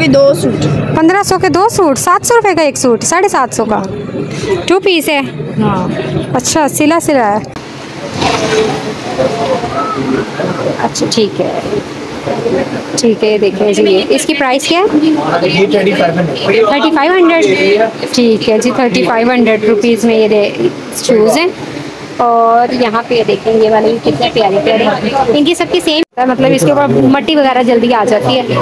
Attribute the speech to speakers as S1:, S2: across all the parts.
S1: के 2 सूट।
S2: 1500 के 2 सूट, 700 रुपये का एक सूट, 750 का 2 पीस है।
S1: हाँ
S2: अच्छा, सिला सिला है। अच्छा ठीक है, ठीक है। ये देखिए जी, ये इसकी प्राइस क्या है? 3500। ठीक है जी, 3500 रुपीज़ में ये शूज़ हैं। और यहाँ पे देखें ये वाले कितने प्यारे प्यारे, इनकी सबकी सेम है, मतलब इसके ऊपर मट्टी वगैरह जल्दी आ जाती है।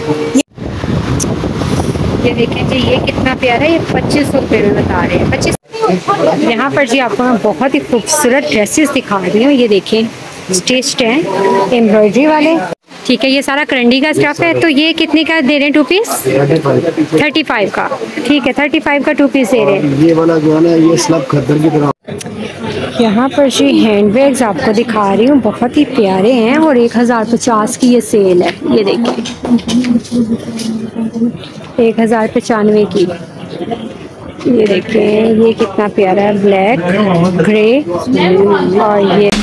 S2: ये देखें जी, ये कितना प्यारा है, ये 2500 रुपये में बता रहे हैं। 25। यहाँ पर जी आपको मैं बहुत ही खूबसूरत ड्रेसेस दिखा रही हूँ। ये देखें, स्टिच्ड हैं, एम्ब्रॉयडरी वाले। ठीक है, ये सारा करंडी का स्टफ है। तो ये कितने का दे रहे हैं 2 पीस? 35 का। ठीक है, 35 का 2 पीस दे रहे हैं।
S3: ये वाला जो है ना, ये स्लब खद्दर की तरह।
S2: यहाँ पर जी हैंड बैग्स आपको दिखा रही हूँ, बहुत ही प्यारे हैं। और 1050 की ये सेल है। ये देखिए 1095 की। ये देखें, ये कितना प्यारा है, ब्लैक ग्रे। और ये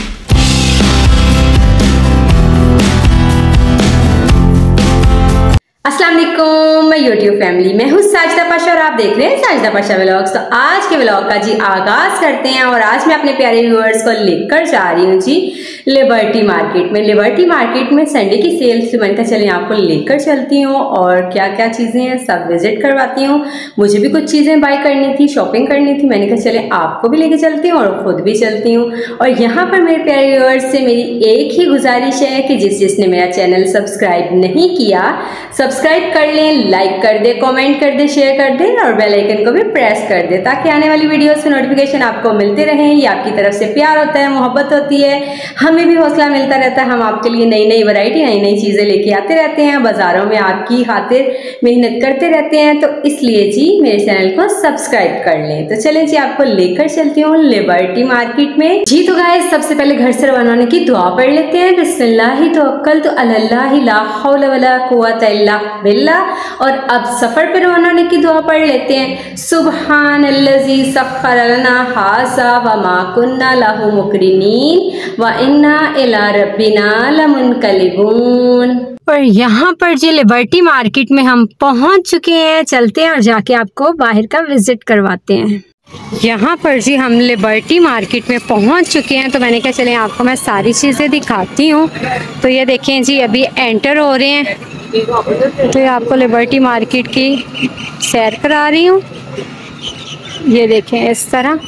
S2: अस्सलाम वालेकुम, मैं यूट्यूब फैमिली में हूँ साजिदा पाशा और आप देख रहे हैं साजिदा पाशा व्लॉग्स। तो आज के व्लॉग का जी आगाज करते हैं। और आज मैं अपने प्यारे व्यूअर्स को लेकर जा रही हूँ जी लिबर्टी मार्केट में। लिबर्टी मार्केट में संडे की सेल से मैंने कहा चलें आपको लेकर चलती हूँ और क्या क्या चीज़ें हैं सब विजिट करवाती हूँ। मुझे भी कुछ चीज़ें बाय करनी थी, शॉपिंग करनी थी, मैंने कहा चलें आपको भी लेके चलती हूँ और खुद भी चलती हूँ। और यहाँ पर मेरे प्यारे व्यूअर्स से मेरी एक ही गुजारिश है कि जिसने मेरा चैनल सब्सक्राइब नहीं किया, सब्सक्राइब कर लें, लाइक कर दे, कमेंट कर दे, शेयर कर दे और बेल आइकन को भी प्रेस कर दे, ताकि आने वाली वीडियोस के नोटिफिकेशन आपको मिलते रहें। ये आपकी तरफ से प्यार होता है, मोहब्बत होती है, हमें भी हौसला मिलता रहता है। हम आपके लिए नई नई वैरायटी, नई नई चीज़ें लेके आते रहते हैं, बाज़ारों में आपकी खातिर मेहनत करते रहते हैं। तो इसलिए जी मेरे चैनल को सब्सक्राइब कर लें। तो चलें जी आपको लेकर चलती हूँ लिबर्टी मार्केट में जी। तो गाइस सबसे पहले घर से रवाना होने की दुआ पढ़ लेते हैं। बिस्मिल्लाहि तवक्कलतु अलल्लाहि ला हौला वला कुव्वता इल्ला बिल्लाह। और अब सफर पर रवाना होने की दुआ पढ़ लेते हैं। सुब्हानल्लज़ी सख्खर लना हाज़ा व मा कुन्ना लहू मुक़रिनीन व इन्ना इला रब्बिना लमुनक़लिबून। और यहाँ पर जी लिबर्टी मार्केट में हम पहुँच चुके हैं। चलते हैं और जाके आपको बाहर का विजिट करवाते हैं। यहाँ पर जी हम लिबर्टी मार्केट में पहुँच चुके हैं। तो मैंने कहा चलें आपको मैं सारी चीज़ें दिखाती हूँ। तो ये देखें जी अभी एंटर हो रहे हैं। तो ये आपको लिबर्टी मार्केट की सैर करा रही हूँ। ये देखें इस तरह,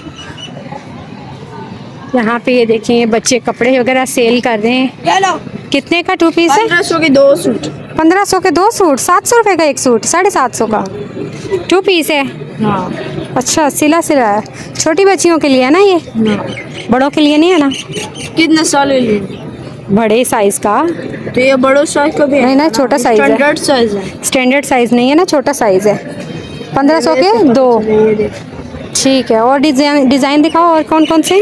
S2: यहाँ पे ये देखें ये बच्चे कपड़े वगैरह सेल कर रहे हैं। कितने का 2 पीस है?
S1: 1500 के 2 सूट।
S2: 1500 के 2 सूट, 700 रुपये का एक सूट, 750 का 2 पीस है।
S1: हाँ
S2: अच्छा, सिला सिला है। छोटी बच्चियों के लिए है ना ये? बड़ों के लिए नहीं है ना?
S1: कितने साल के लिए?
S2: बड़े साइज का।
S1: तो ये बड़ो साइज का भी है?
S2: नहीं ना, छोटा साइज है।
S1: स्टैंडर्ड साइज है।
S2: स्टैंडर्ड साइज नहीं है ना, छोटा साइज है। 1500 के 2। ठीक है, और डिज़ाइन दिखाओ और कौन कौन से?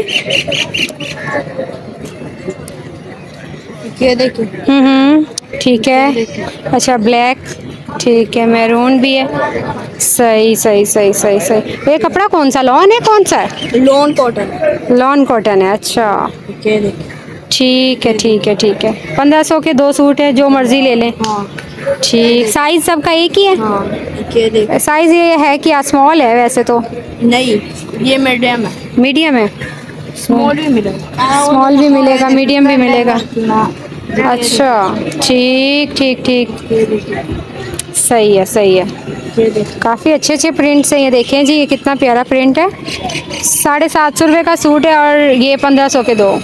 S1: ये देखिए।
S2: ठीक है। अच्छा ब्लैक, ठीक है, मैरून भी है। सही सही सही सही सही। ये कपड़ा कौन सा, लॉन है कौन सा है?
S1: Lawn cotton.
S2: लॉन कॉटन है। अच्छा
S1: ये देखिए।
S2: ठीक है ठीक है ठीक है। 1500 के 2 सूट है, जो मर्जी ले लें।
S1: हाँ
S2: ठीक, साइज सबका एक ही है?
S1: हाँ ये देखिए।
S2: साइज ये है कि स्मॉल है? वैसे तो
S1: नहीं, ये मीडियम है।
S2: मीडियम है।
S1: स्मॉल भी मिलेगा।
S2: स्मॉल भी मिलेगा, मीडियम भी मिलेगा। अच्छा ठीक ठीक ठीक, सही है सही है। काफ़ी अच्छे अच्छे प्रिंट्स हैं। ये देखें जी, ये कितना प्यारा प्रिंट है। 750 रुपये का सूट है और ये 1500 के 2।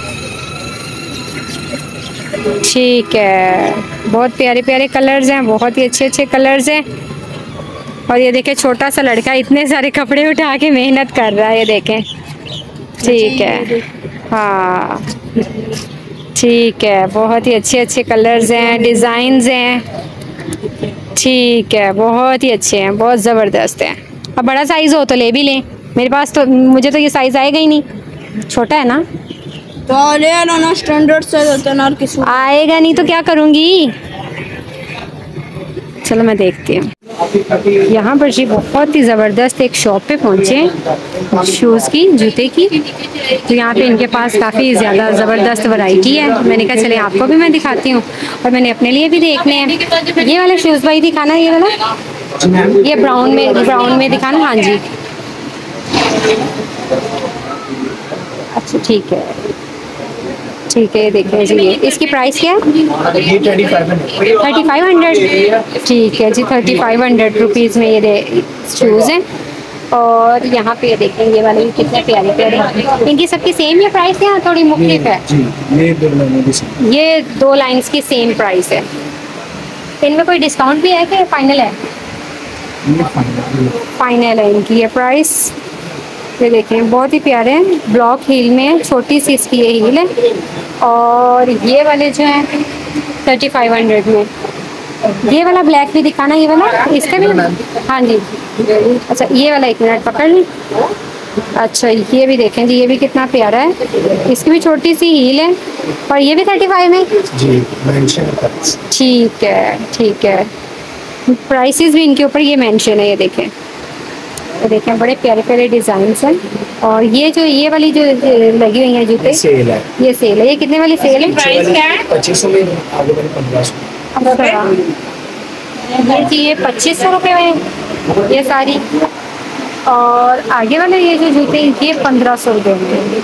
S2: ठीक है, बहुत प्यारे प्यारे कलर्स हैं, बहुत ही अच्छे अच्छे कलर्स हैं। और ये देखें छोटा सा लड़का इतने सारे कपड़े उठा के मेहनत कर रहा है। ये देखें, ठीक है, हाँ ठीक है, बहुत ही अच्छे अच्छे कलर्स हैं, डिज़ाइंस हैं। ठीक है, बहुत ही अच्छे हैं, बहुत ज़बरदस्त हैं। अब बड़ा साइज़ हो तो ले भी लें। मेरे पास तो, मुझे तो ये साइज़ आएगा ही नहीं, छोटा है ना।
S1: तो ले लो ना, स्टैंडर्ड साइज होता है ना। और किसी
S2: आएगा नहीं तो क्या करूँगी। चलो मैं देखती हूँ। यहाँ पर जी बहुत ही ज़बरदस्त एक शॉप पे पहुँचे हैं शूज़ की, जूते की। तो यहाँ पे इनके पास काफ़ी ज़्यादा ज़बरदस्त वैरायटी है। मैंने कहा चले आपको भी मैं दिखाती हूँ, और मैंने अपने लिए भी देखने हैं। ये वाले शूज़ भाई दिखाना, ये वाला, ये ब्राउन में दिखाना। हाँ जी, अच्छा ठीक है, ठीक है। ये देखें जी, ये इसकी प्राइस क्या है? 3500। ठीक है जी, 3500 रुपीज़ में ये शूज़ हैं। और यहाँ पे ये देखें, ये वाले भी कितने प्यारे प्यारे। इनकी सबकी सेम ये प्राइस है या थोड़ी मुख्तलिफ है? ये 2 लाइन्स की सेम प्राइस है। इनमें कोई डिस्काउंट भी है कि फाइनल है? फाइनल है इनकी ये प्राइस। ये देखें बहुत ही प्यारे हैं, ब्लॉक हील में है, छोटी सी इसकी ये हील है। और ये वाले जो हैं 3500 में। ये वाला ब्लैक भी दिखाना, ये वाला, इसका भी। हाँ जी, अच्छा ये वाला 1 मिनट पकड़ लें। अच्छा ये भी देखें जी, ये भी कितना प्यारा है, इसकी भी छोटी सी हील है, और ये भी 35 में जी। ठीक है, ठीक है। प्राइसेस भी इनके ऊपर ये मेंशन है। ये देखें, ये देखें बड़े प्यारे प्यारे डिज़ाइन हैं। और ये जो ये वाली जो लगी हुई है जूते, सेल है, ये सेल है। ये कितने वाली सेल है? प्राइस क्या है? 2500 में, आगे वाली 1500। ये जी ये 2500 रुपये में ये सारी, और आगे वाले ये जो जूते ये 1500 रुपये में,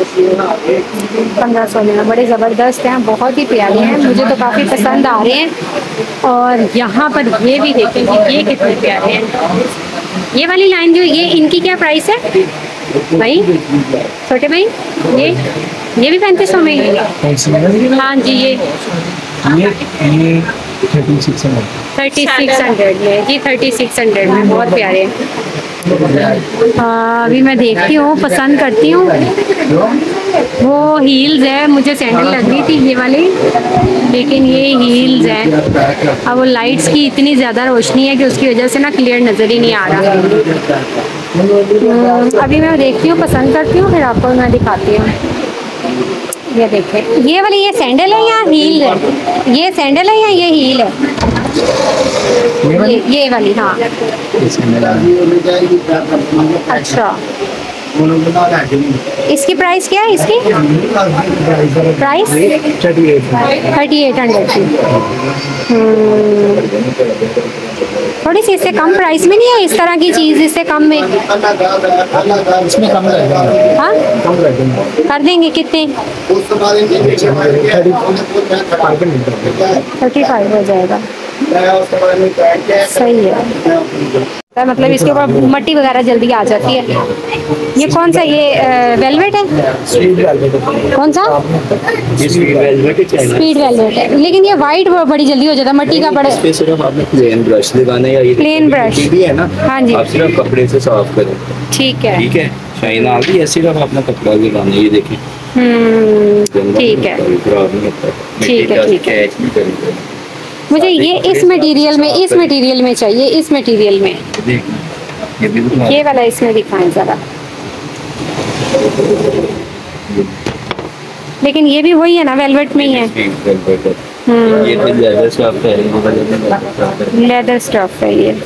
S2: 1500 में। बड़े ज़बरदस्त हैं, बहुत ही प्यारे हैं, मुझे तो काफ़ी पसंद आ रहे हैं। और यहाँ पर ये भी देखेंगे, ये कितने प्यारे हैं। ये वाली लाइन जो ये, इनकी क्या प्राइस है भाई, छोटे भाई? ये भी 3500 में। हाँ जी, ये 3600 में जी, 3600 में, बहुत प्यारे हैं। अभी मैं देखती हूँ, पसंद करती हूँ। वो हील्स है, मुझे सैंडल लग रही थी ये वाली, लेकिन ये हील्स हैं। अब वो लाइट्स की इतनी ज़्यादा रोशनी है कि उसकी वजह से ना क्लियर नज़र ही नहीं आ रहा। अभी मैं देखती हूँ, पसंद करती हूँ, फिर आपको मैं दिखाती हूँ। ये देखें, ये वाली ये सैंडल है या हील है? ये सैंडल है या ये हील है? ये वाली, हाँ। अच्छा, इसकी प्राइस क्या है? इसकी प्राइस 3800 की। थोड़ी सी इससे कम प्राइस में नहीं है इस तरह की चीज़, इससे कम में? हाँ, कर देंगे। कितने? 35 हो जाएगा, सही है। मतलब इसके ऊपर मट्टी वगैरह जल्दी आ जाती है। ये कौन सा, ये वेलवेट है? कौन सा? स्पीड वेलवेट है, लेकिन ये वाइट बड़ी जल्दी हो जाता है, मट्टी का बड़ा।
S4: सिर्फ आपने प्लेन ब्रश लगाना है, या ये
S2: प्लेन ब्रश
S4: भी है ना?
S2: हाँ जी,
S4: आप सिर्फ कपड़े से साफ करें।
S2: ठीक है,
S4: ठीक है। शाइन आ गई है, सिर्फ अपना कपड़ा लगाना है, ये देखिए।
S2: ठीक है, ठीक है, ठीक है। मुझे ये इस मटेरियल में चाहिए, इस मटेरियल में। ये वाला इसमें दिखाएं ज़रा। लेकिन ये भी वही है ना, वेलवेट में ही है।
S4: ये तो लेदर स्टफ है,
S2: लेदर स्टफ है ये।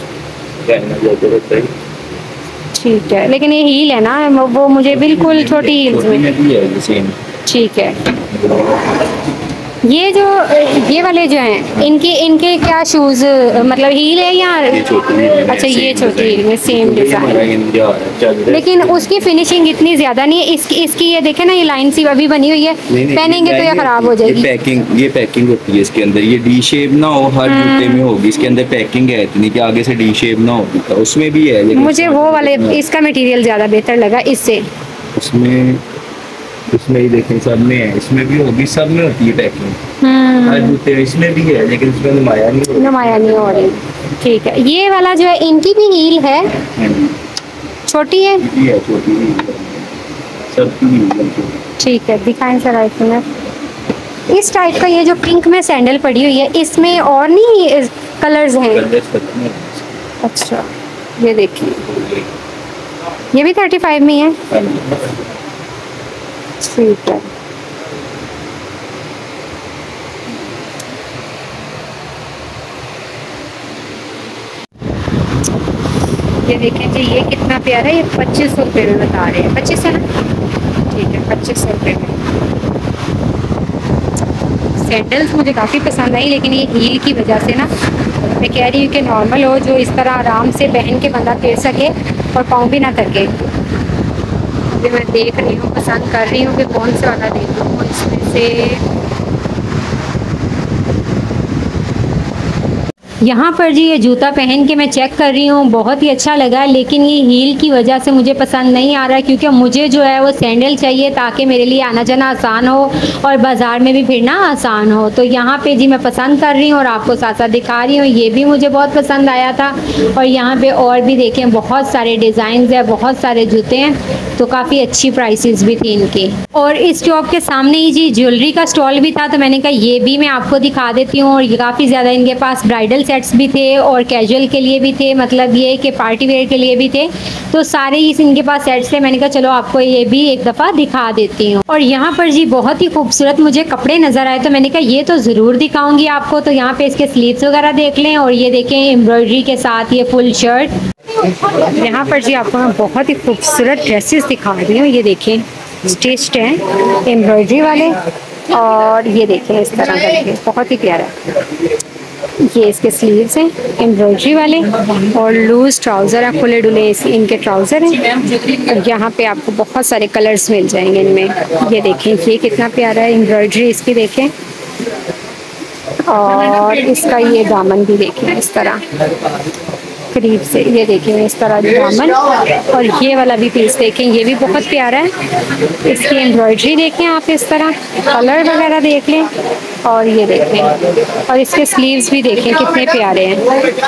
S2: ठीक है, लेकिन ये हील है ना, वो मुझे बिल्कुल छोटी हील्स में। ठीक है। ये जो ये वाले जो हैं, इनके क्या शूज़, मतलब हील है या? अच्छा, ये छोटी हील में सेम डिज़ाइन, लेकिन उसकी फिनिशिंग इतनी ज़्यादा नहीं है। इसकी ये देखें ना, ये लाइन सी अभी बनी हुई है, पहनेंगे तो ये ख़राब हो जाएगी।
S4: ये पैकिंग होती है इसके अंदर, ये डी शेप ना हो, हर जूते में होगी। इसके अंदर पैकिंग है इतनी कि आगे से डी शेप ना होगी, तो उसमें भी है।
S2: मुझे वो वाले, इसका मटेरियल ज़्यादा बेहतर लगा इससे।
S4: उसमें ही देखें, सब में है, इसमें भी होगी, सब में होती है पैकिंग। हर जूते इसमें भी है, लेकिन इसमें नुमाया नहीं हो रही। ठीक है। ये वाला जो है, इनकी भी हील है, छोटी है, छोटी सबकी। ठीक
S2: है, दिखाएं जरा एक मिनट। इस टाइप का ये जो पिंक में सैंडल पड़ी हुई है, इसमें और नहीं कलर्स हैं? अच्छा, ये देखिए, ये भी 35 में है। ठीक है। ये देखें जी, ये कितना प्यारा है। ये 2500 रुपये में बता रहे हैं। 25 है ना? ठीक है, 2500 रुपये में। सैंडल्स मुझे काफ़ी पसंद आई, लेकिन ये हील की वजह से ना मैं कह रही हूँ कि नॉर्मल हो, जो इस तरह आराम से पहन के बंदा फिर सके और पाँव भी ना थके। अभी मैं देख रही हूँ, पसंद कर रही हूँ कि कौन से वाला देखूँ इसमें से। यहाँ पर जी ये जूता पहन के मैं चेक कर रही हूँ, बहुत ही अच्छा लगा, लेकिन ये हील की वजह से मुझे पसंद नहीं आ रहा, क्योंकि मुझे जो है वो सैंडल चाहिए ताकि मेरे लिए आना जाना आसान हो और बाज़ार में भी फिरना आसान हो। तो यहाँ पे जी मैं पसंद कर रही हूँ और आपको साथ साथ दिखा रही हूँ। ये भी मुझे बहुत पसंद आया था। और यहाँ पे और भी देखें, बहुत सारे डिज़ाइन है, बहुत सारे जूते हैं, तो काफ़ी अच्छी प्राइसेस भी थी इनकी। और इस शॉप के सामने ही जी ज्वेलरी का स्टॉल भी था, तो मैंने कहा ये भी मैं आपको दिखा देती हूँ। और ये काफ़ी ज़्यादा इनके पास ब्राइडल सेट्स भी थे और कैजुअल के लिए भी थे, मतलब ये कि पार्टी वेयर के लिए भी थे, तो सारे ही इनके पास सेट्स थे। मैंने कहा चलो आपको ये भी एक दफ़ा दिखा देती हूँ। और यहाँ पर जी बहुत ही खूबसूरत मुझे कपड़े नज़र आए, तो मैंने कहा ये तो ज़रूर दिखाऊंगी आपको। तो यहाँ पे इसके स्लीव्स वगैरह देख लें, और ये देखें एम्ब्रॉयडरी के साथ ये फुल शर्ट। यहाँ पर जी आपको मैं बहुत ही खूबसूरत ड्रेसेस दिखा रही हूँ। ये देखें स्टिच्ड हैं एम्ब्रॉयडरी वाले, और ये देखें इस तरह करके बहुत ही प्यारा। ये इसके स्लीव्स हैं एम्ब्रॉयडरी वाले, और लूज ट्राउज़र हैं, खुले डुले इनके ट्राउज़र हैं। और यहाँ पे आपको बहुत सारे कलर्स मिल जाएंगे इनमें। ये देखें ये कितना प्यारा है, एम्ब्रॉयडरी इसकी देखें, और इसका ये दामन भी देखें इस तरह करीब से, ये देखें इस तरह दामन। और ये वाला भी पीस देखें, ये भी बहुत प्यारा है। इसकी एम्ब्रॉयडरी देखें आप इस तरह, कलर वगैरह देख लें, और ये देखें, और इसके स्लीव्स भी देखें कितने प्यारे हैं।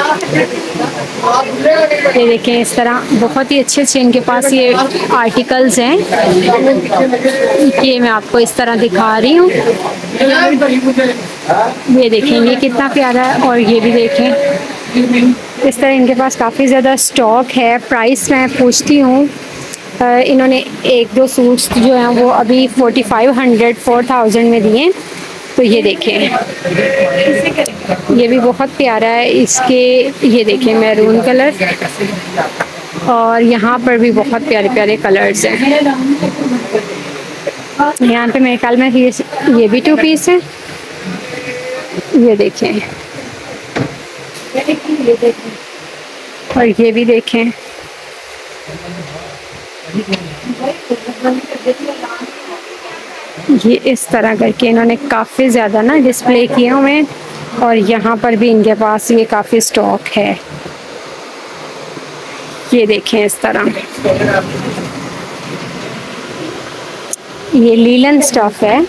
S2: ये देखें इस तरह बहुत ही अच्छे अच्छे इनके पास ये आर्टिकल्स हैं। ये मैं आपको इस तरह दिखा रही हूँ। ये देखें ये कितना प्यारा है, और ये भी देखें इस तरह इनके पास काफ़ी ज़्यादा स्टॉक है। प्राइस मैं पूछती हूँ, इन्होंने एक दो सूट्स जो हैं वो अभी 4500 4000 में दिए। तो ये देखें ये भी बहुत प्यारा है। इसके ये देखें मैरून कलर, और यहाँ पर भी बहुत प्यारे प्यारे कलर्स हैं। यहाँ पे मेरे ख्याल में ये भी 2 पीस है। ये देखें, और ये भी देखें, ये इस तरह करके इन्होंने काफ़ी ज़्यादा ना डिस्प्ले किए हुए हैं, और यहाँ पर भी इनके पास ये काफ़ी स्टॉक है। ये देखें इस तरह, ये लीलन स्टफ है।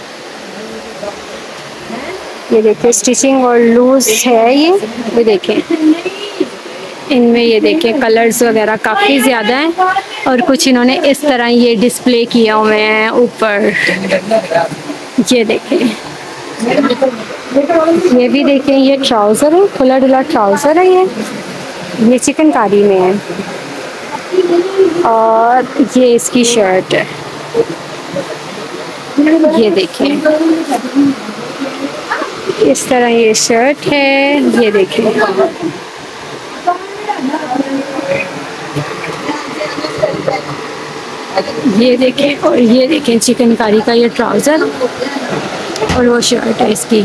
S2: ये देखिए स्टिचिंग और लूज है ये देखें इनमें। ये देखें कलर्स वगैरह काफ़ी ज़्यादा हैं, और कुछ इन्होंने इस तरह ये डिस्प्ले किए हुए हैं ऊपर। ये देखें, ये भी देखें, ये ट्राउज़र है, खुला डुला ट्राउज़र है। ये चिकनकारी में है, और ये इसकी शर्ट है। ये देखें इस तरह ये शर्ट है। ये देखें ये देखें, और ये देखें चिकनकारी का ये ट्राउज़र, और वो शर्ट है इसकी।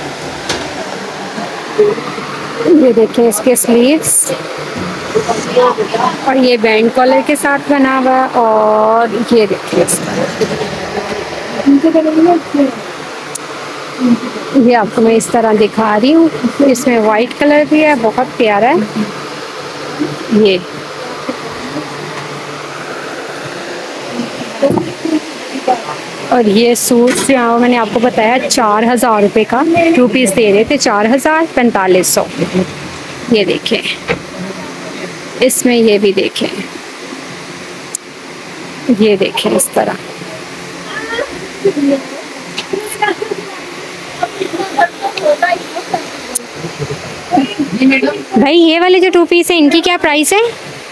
S2: ये देखें इसके स्लीव्स, और ये बैंड कॉलर के साथ बना हुआ। और ये देखें ये आपको मैं इस तरह दिखा रही हूँ। इसमें वाइट कलर भी है, बहुत प्यारा है ये। और ये सूट यहाँ मैंने आपको बताया 4000 रुपये का 2 पीस दे रहे थे, 4000 4500। ये देखें इसमें, ये भी देखें, ये देखें इस तरह। भाई ये वाले जो 2 पीस है इनकी क्या प्राइस है?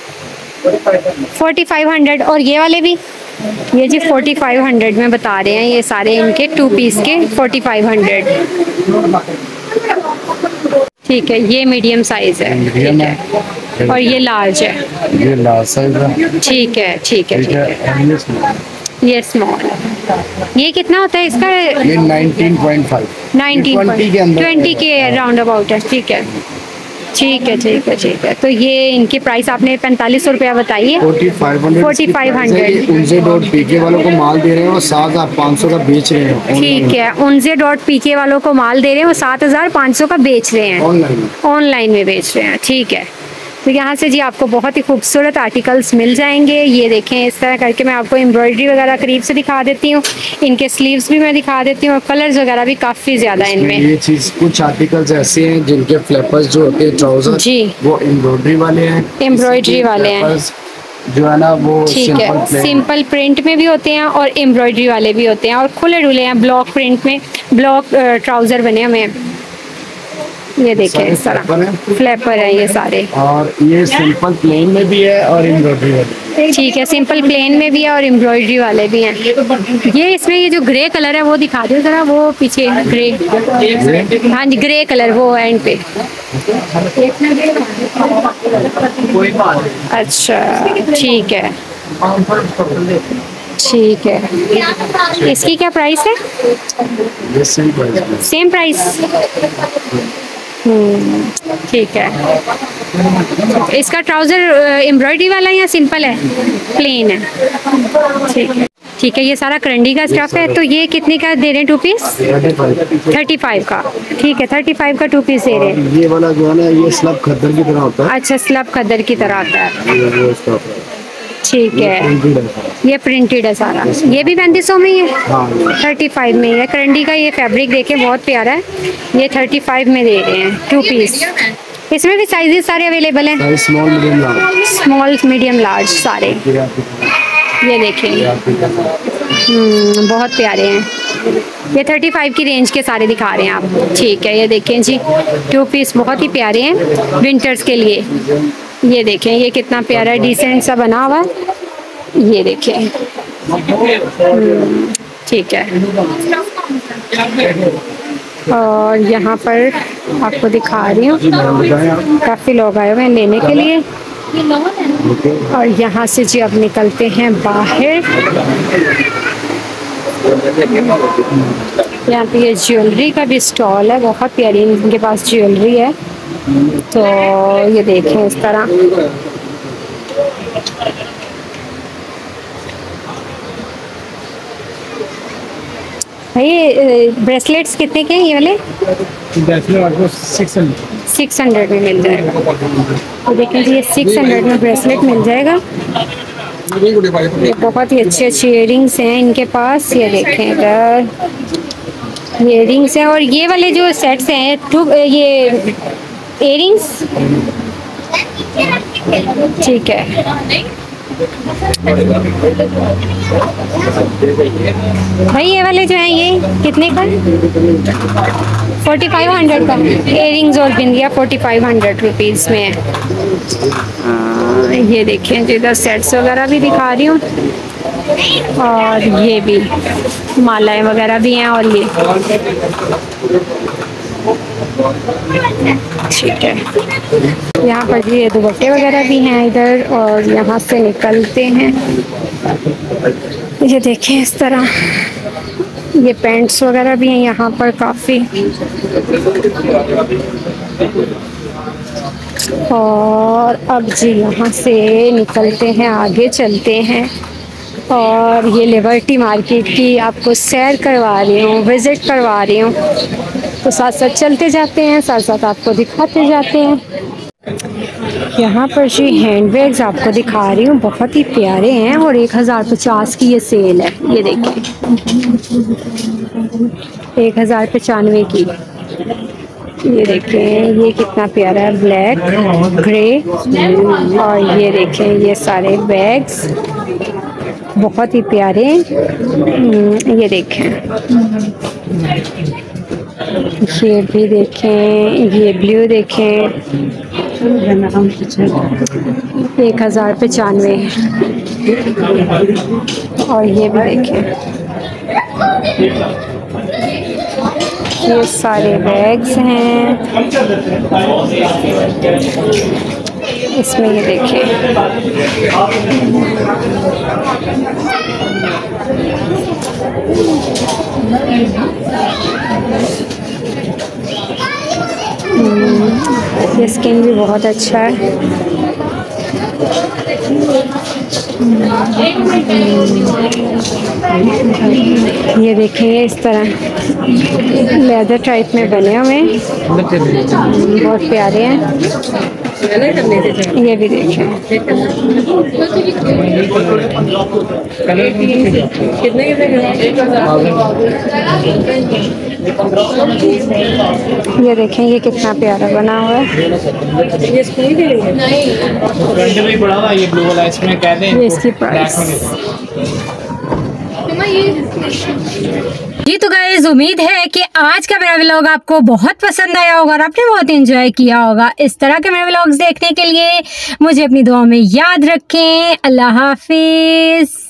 S2: 4500। और ये वाले भी ये जी 4500 में बता रहे हैं। ये सारे इनके 2 पीस के 4500। ठीक है, ये मीडियम साइज है।
S3: मीडियम
S2: ठीक है। और ये लार्ज है।
S3: ये लार्ज साइज है।
S2: ठीक है ठीक है ठीक है। ये स्मॉल। ये कितना होता है इसका?
S3: ये 19.5
S2: 20 के राउंड अबाउट है। ठीक है ठीक है ठीक है ठीक है। तो ये इनकी प्राइस आपने 4500 रुपया बताई है। 4500।
S3: उनसे डॉट पीके वालों को माल दे रहे हैं और 7500 का बेच रहे हैं।
S2: ठीक है, उनसे डॉट पीके वालों को माल दे रहे हैं, वो 7500 का बेच रहे हैं, ऑनलाइन में बेच रहे हैं। ठीक है, तो यहाँ से जी आपको बहुत ही खूबसूरत आर्टिकल्स मिल जाएंगे। ये देखें, इस तरह करके मैं आपको एम्ब्रॉयडरी वगैरह करीब से दिखा देती हूँ। इनके स्लीव्स भी मैं दिखा देती हूँ और कलर्स वगैरह भी काफ़ी ज़्यादा इनमें।
S3: ये चीज़ कुछ आर्टिकल्स ऐसे हैं जिनके फ्लैपर्स जो होते हैं ट्राउजर जी वो एम्ब्रॉयडरी वाले हैं।
S2: एम्ब्रॉयडरी वाले हैं
S3: जो है ना वो
S2: ठीक है, सिंपल प्रिंट में भी होते हैं और एम्ब्रॉयडरी वाले भी होते हैं और खुले डुले हैं ब्लॉक प्रिंट में, ब्लॉक ट्राउजर बने हुए हैं। ये देखिए इस तरह फ्लैपर है ये सारे। और
S3: ये सिंपल प्लेन में भी है और एम्ब्रॉयडरी वाले।
S2: ठीक है, सिंपल प्लेन में भी है और एम्ब्रॉयडरी वाले भी हैं। ये इसमें ये जो ग्रे कलर है वो दिखा दो जरा, वो पीछे ग्रे। हाँ जी, ग्रे कलर वो एंड पे। अच्छा ठीक है ठीक है। इसकी क्या प्राइस है? Same price. ठीक है। इसका ट्राउजर एम्ब्रॉयडरी वाला या सिंपल है, प्लेन है? ठीक है ठीक है। ये सारा करंडी का स्टफ है। तो ये कितने का दे रहे हैं? 2 पीस 35 का। ठीक है, 35 का 2 पीस दे रहे हैं।
S3: ये वाला जो है ना ये स्लब खद्दर की तरह होता है।
S2: अच्छा, स्लब खद्दर की तरह आता है। ठीक है, ये प्रिंटेड है सारा। ये भी 3500 में ही है। हाँ। 35 में है। करंडी का ये फैब्रिक देखे बहुत प्यारा है। ये 35 में दे रहे हैं 2 पीस। इसमें भी साइजेस सारे अवेलेबल हैं, स्मॉल मीडियम लार्ज सारे। ये देखिए बहुत प्यारे हैं। ये 35 की रेंज के सारे दिखा रहे हैं आप। ठीक है, ये देखें जी 2 पीस बहुत ही प्यारे हैं विंटर्स के लिए। ये देखें, ये कितना प्यारा है, डिसेंट सा बना हुआ है। ये देखें ठीक है। और यहाँ पर आपको दिखा रही हूँ, काफ़ी लोग आए हुए हैं लेने के लिए। और यहाँ से जी अब निकलते हैं बाहर। यहाँ पे ये ज्वेलरी का भी स्टॉल है, बहुत प्यारी इनके पास ज्वेलरी है। तो ये देखें इस तरह भाई। ब्रेसलेट्स कितने के हैं ये वाले? 600 में मिल जाएगा। तो देखें जी, ये 600 में ब्रेसलेट मिल जाएगा। ये बहुत ही अच्छे अच्छे इयरिंग्स हैं इनके पास। ये देखें इधर इयरिंग्स हैं। और ये वाले जो सेट्स हैं ये इयरिंग्स ठीक है। भाई ये वाले जो हैं ये कितने का? 4500 का। इयरिंग्स और बिंदिया 4500 रुपीज़ में है। ये देखें जो इधर सेट्स वगैरह भी दिखा रही हूँ। और ये भी मालाएं वगैरह भी हैं। और ये ठीक है, यहाँ पर ये दुपट्टे वगैरह भी हैं इधर। और यहाँ से निकलते हैं, ये देखें इस तरह ये पैंट्स वगैरह भी हैं यहाँ पर काफ़ी। और अब जी यहाँ से निकलते हैं, आगे चलते हैं। और ये लिबर्टी मार्केट की आपको सैर करवा रही हूँ, विज़िट करवा रही हूँ। तो साथ साथ चलते जाते हैं, साथ साथ आपको दिखाते जाते हैं। यहाँ पर जी हैंड बैग्स आपको दिखा रही हूँ, बहुत ही प्यारे हैं। और 1050 की ये सेल है। ये देखिए 1095 की। ये देखें ये कितना प्यारा है, ब्लैक ग्रे। और ये देखें ये सारे बैग्स बहुत ही प्यारे। ये देखें ये भी देखें, ये ब्लू देखें 1095। और ये भी देखें ये सारे बैग्स हैं। इसमें ये देखिए ये स्किन भी बहुत अच्छा है। ये देखिए इस तरह लेदर टाइप में बने हुए हैं, बहुत प्यारे हैं। ये भी देखें ये देखें ये कितना प्यारा बना हुआ है। ये स्कूल के लिए ये ब्लू वाला, इसमें कहते हैं ये इसकी प्राइस। जी तो गाइस उम्मीद है कि आज का मेरा व्लॉग आपको बहुत पसंद आया होगा और आपने बहुत एंजॉय किया होगा। इस तरह के मेरे व्लॉग्स देखने के लिए मुझे अपनी दुआ में याद रखें। अल्लाह हाफिज।